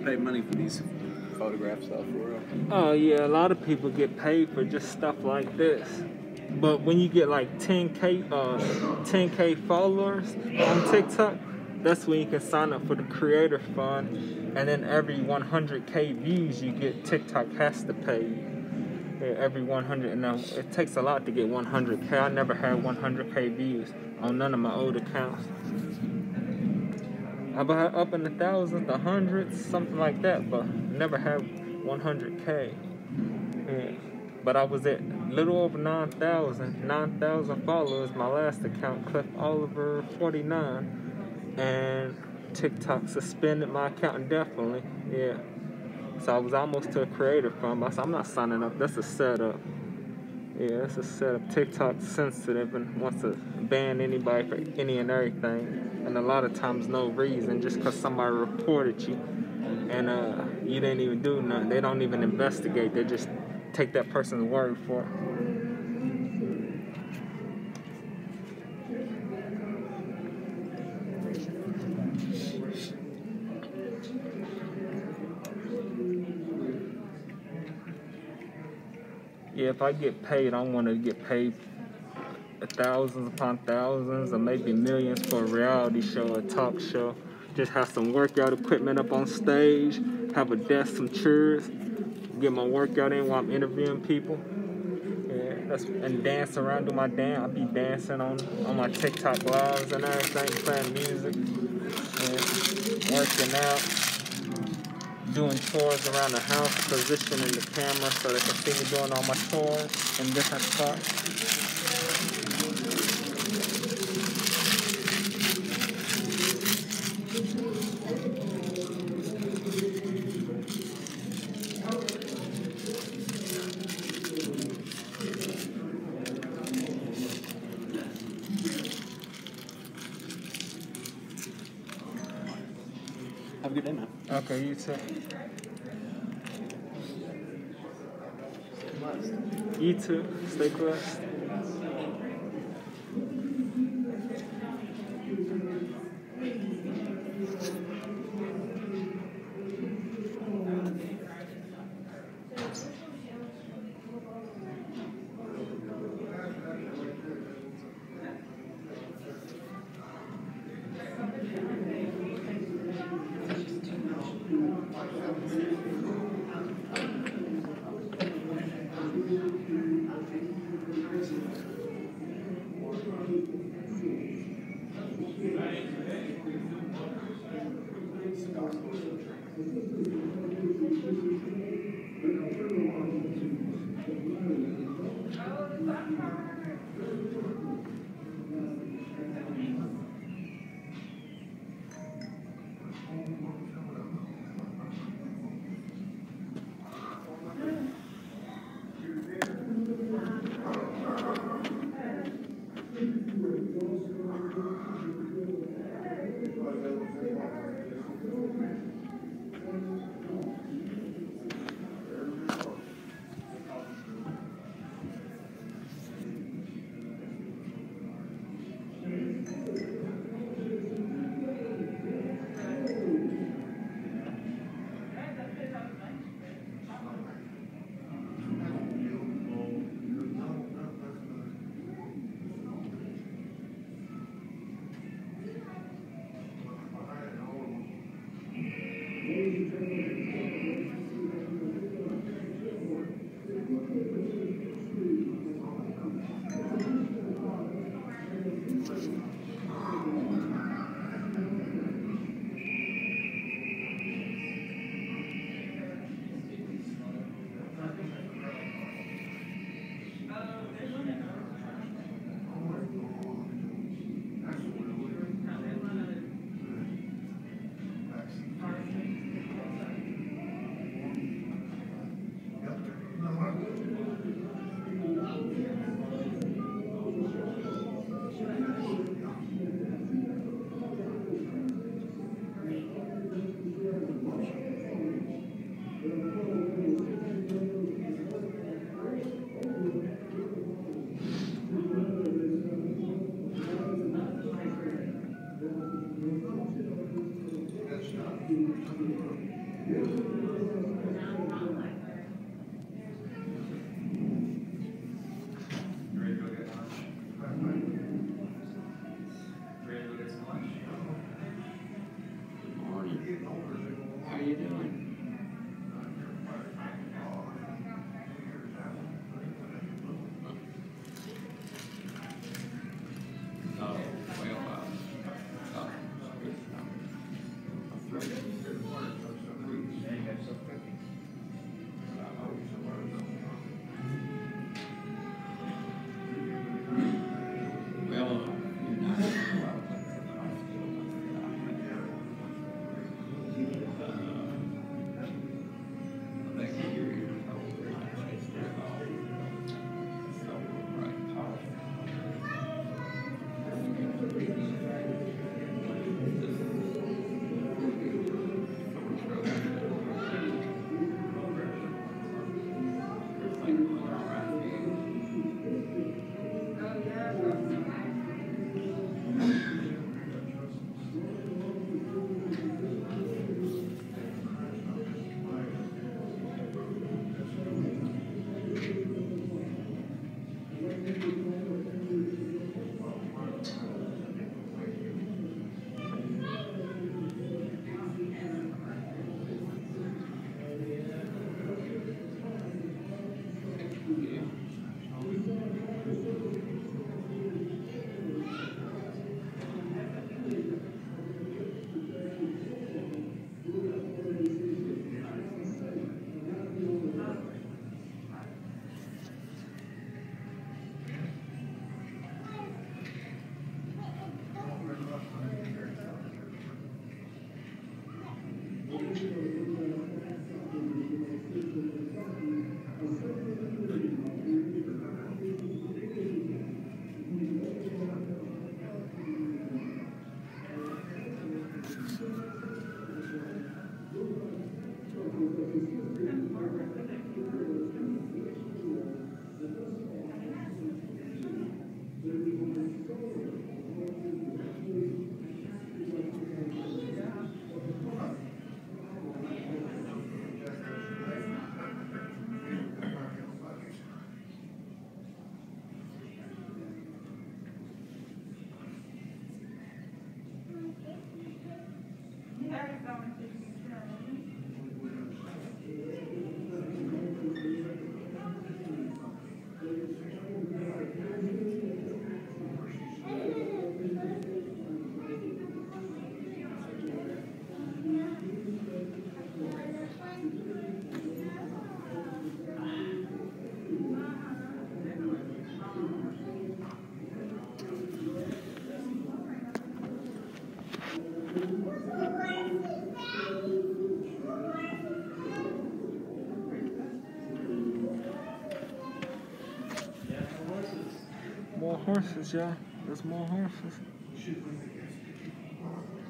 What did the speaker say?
pay money for these photographs though, for real. Oh yeah, a lot of people get paid for just stuff like this. But when you get like 10K followers on TikTok, that's when you can sign up for the creator fund, and then every 100K views you get, TikTok has to pay you. Yeah, every 100, and now it takes a lot to get 100K. I never had 100K views on none of my old accounts. I've up in the thousands, the hundreds, something like that, but never had 100K. Yeah. But I was at little over 9,000 followers. My last account, Cliff Oliver 49, and TikTok suspended my account indefinitely. Yeah. So I was almost to a creator fund. I said, I'm not signing up. That's a setup. Yeah, it's a setup. TikTok's sensitive and wants to ban anybody for any and everything. And a lot of times no reason, just because somebody reported you and you didn't even do nothing. They don't even investigate. They just take that person's word for it. Yeah, if I get paid, I want to get paid thousands upon thousands or maybe millions for a reality show, a talk show. Just have some workout equipment up on stage, have a desk, some chairs, get my workout in while I'm interviewing people. Yeah, and dance around, do my dance. I'll be dancing on my TikTok lives and everything, playing music, and working out, doing chores around the house, positioning the camera so they can see me doing all my chores in different spots. Have a good day, man. Okay, you too. You too. Stay blessed. horses, y'all. There's more horses.